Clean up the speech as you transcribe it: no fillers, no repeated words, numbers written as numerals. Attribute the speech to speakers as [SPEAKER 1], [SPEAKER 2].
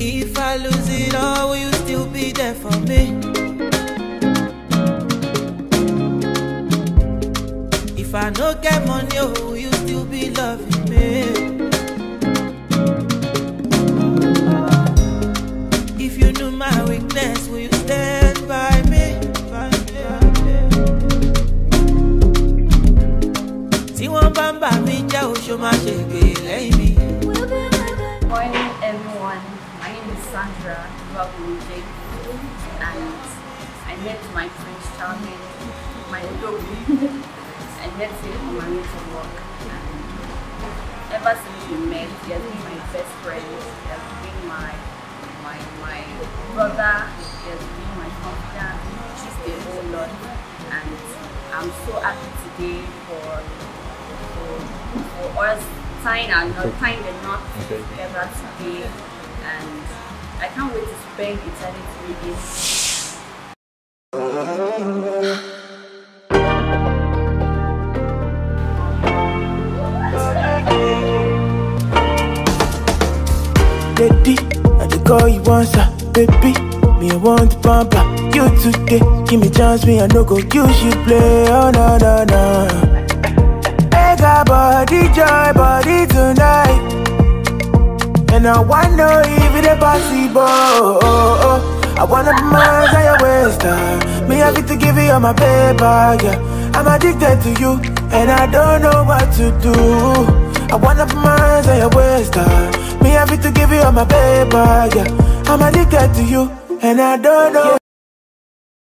[SPEAKER 1] If I lose it all, will you still be there for me? If I no get money, oh, will you still be loving me? If you knew my weakness, will you stand by me? See one bamba me, ja show my shake, lay me.
[SPEAKER 2] Morning, everyone. My name is Sandra Babuji, and I met my Prince Charming, my dog. I met him on my way to work, and ever since we met, he has been my best friend. He has been my brother. He has been my confidant. She's the whole lot, and I'm so happy today for us tying the knot together today, and I can't wait to spend eternity with him.
[SPEAKER 3] Lady, I dey call you once, baby. Me I want to pump you today. Give me chance, me I no go use you play. Oh no no no. I got body joy, body tonight, and I wanna know if it's possible. I wanna be mine on your waist, me happy to give you all my paper, yeah. I'm addicted to you, and I don't know what to do. I wanna be mine on your waist, me happy to give you all my paper, yeah. I'm addicted to you, and I don't know.